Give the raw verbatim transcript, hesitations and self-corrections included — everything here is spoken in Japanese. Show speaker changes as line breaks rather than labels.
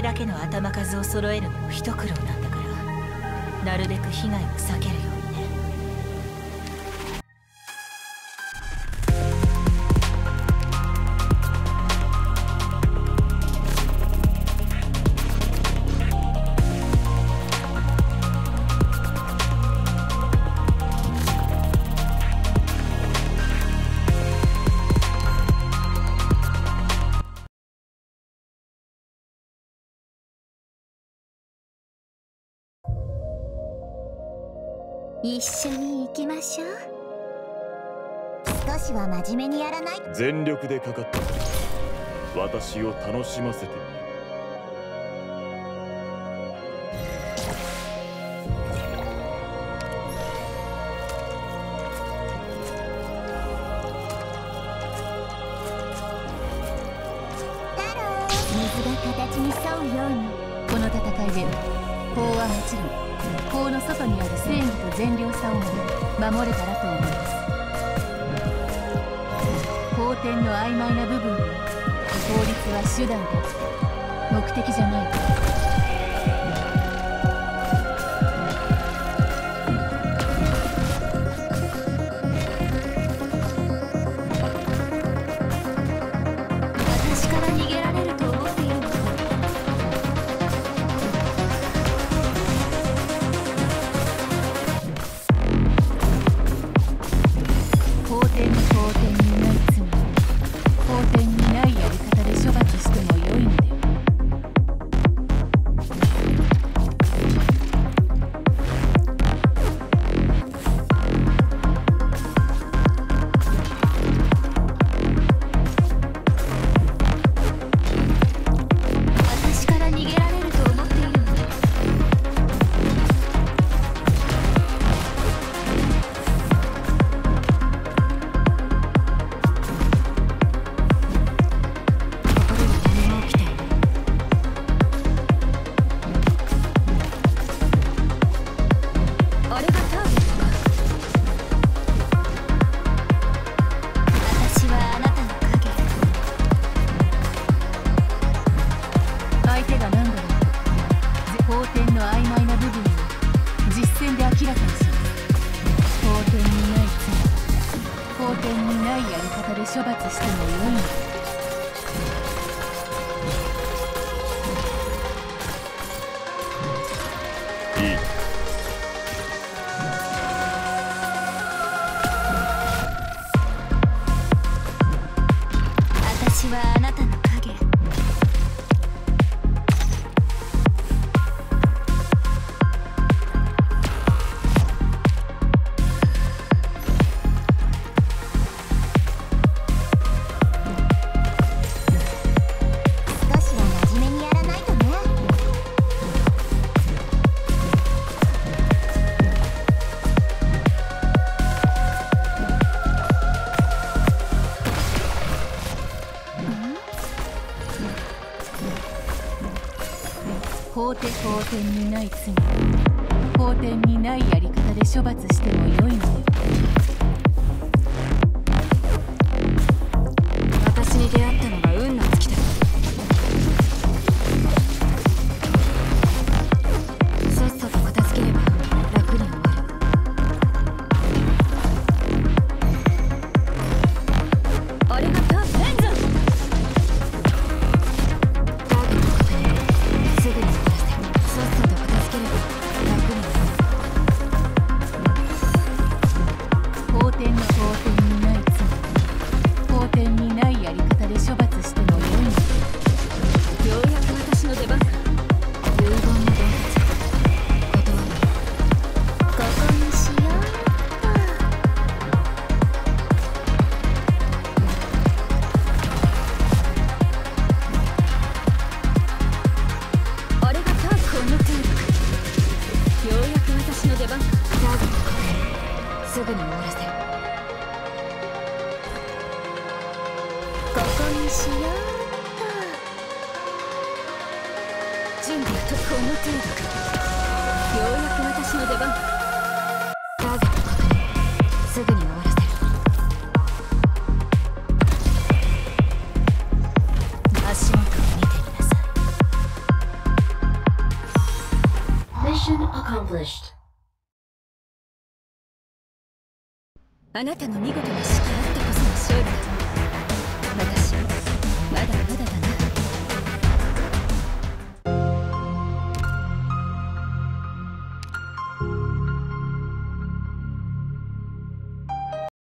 れだけの頭数を揃えるのも一苦労なんだから、なるべく被害を避けるようにね。
一緒に行きましょう。少しは真面目にやらない。
全力でかかって私を楽しませてみる。
太郎、水が形に沿うように。
この戦いで法はもちろん法の外にある正義と善良さをも守れたらと思います。法典の曖昧な部分に法律は手段であって目的じゃない。
私から逃げられると思っているの。
法典に法典にない罪、法典にないやり方で処罰してもよいのでは。
私から逃げられると思っているの。
相手が何だろうと法典の曖昧な部分を実践で明らかにします。法典にない罪、法典にないやり方で処罰してもよいので。
いい。
私はあなたの影。少しは真面目にやらないとね。
法廷法典にない罪、法典にないやり方で処罰してもよいのでは。
私に出会ったのが運の尽きだ。さっさと片付ければ楽に終わる。あれがターレンズ。ターゲット確認。すぐに終わらせ、さっさと片付ければ楽に終わる。
法典の法典にない罪、法典にないやり方で処罰してもよいので。
ようやく私の出番か。遺言の伝達。断る。
ここにしようっ
あれがターこの程度か。ようやく私の出番か。ターゲット確認。すぐに終わらせる。
と。ここにしようっ
準備はとこの程度か。ようやく私の出番か。ターゲット確認。すぐに終わらせる。足元を見てみなさい。 あなたの見事な指揮あってこその勝利だ。